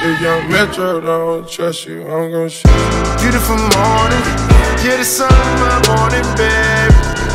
If Young Metro don't trust you, I'm gon' shoot you. Beautiful morning, yeah, the sun in my morning, babe.